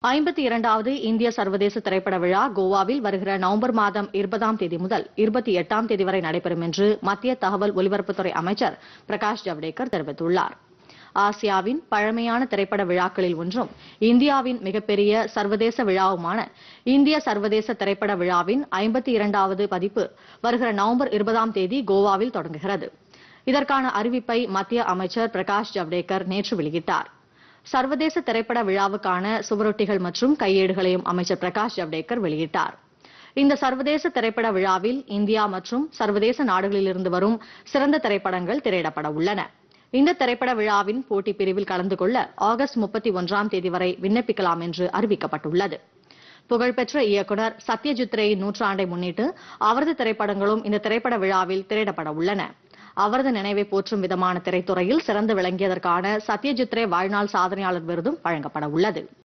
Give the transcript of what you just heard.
52வது இந்திய சர்வதேச திரைப்பட விழா கோவாவில் வருகிற நவம்பர் மாதம் 20ஆம் தேதி முதல் 28ஆம் தேதி வரை நடைபெறும் என்று மத்திய தகவல் ஒலிபரப்புத்துறை அமைச்சர் பிரகாஷ் ஜவடேகர் தெரிவித்துள்ளார். ஆசியாவின் பழமையான திரைப்பட விழாக்களில் ஒன்றும் இந்தியாவின் மிகப்பெரிய சர்வதேச விழாவுமான இந்திய சர்வதேச திரைப்பட விழாவின் 52வது பதிப்பு வருகிற நவம்பர் 20ஆம் தேதி கோவாவில் தொடங்குகிறது. இதற்கான அறிவிப்பை மத்திய அமைச்சர் பிரகாஷ் ஜவடேகர் நேற்று வெளியிட்டார். சர்வதேச திரைப்பட விழாவுக்கான சுவரொட்டிகள் மற்றும் கையேடுகளையும் அமைச்சர் பிரகாஷ் ஜவடேகர் வெளியிட்டார். இந்த சர்வதேச திரைப்பட விழாவில் இந்தியா மற்றும் சர்வதேச நாடுகளிலிருந்து வரும் சிறந்த திரைப்படங்கள் திரையிடப்பட உள்ளன. இந்த திரைப்பட விழாவின் போட்டி பிரிவில் கலந்து கொள்ள ஆகஸ்ட் 31ஆம் தேதி வரை விண்ணப்பிக்கலாம் என்று அறிவிக்கப்பட்டுள்ளது. புகழ்பெற்ற இயக்குநர் சத்யஜித் ரேயின் நூற்றாண்டை முன்னிட்டு அவரது திரைப்படங்களும் இந்த திரைப்பட விழாவில் திரையிடப்பட உள்ளன. அவரது நினைவை போற்றும் விதமான திரைத்துறையில் சிறந்து விளங்கியதற்கான சத்யஜித் ரே வாழ்நாள் சாதனையாளர் விருதும் வழங்கப்பட உள்ளது.